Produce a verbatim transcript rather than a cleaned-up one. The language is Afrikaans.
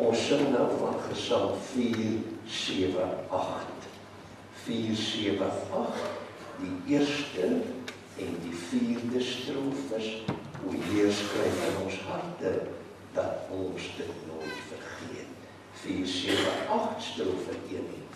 Ons sing nou van Gesang vier sewe agt. vier sewe agt, die eerste en die vierde strofes, o Heer, skryf in ons harte, dat ons dit nooit vergeet. vier sewe agt, strofe een en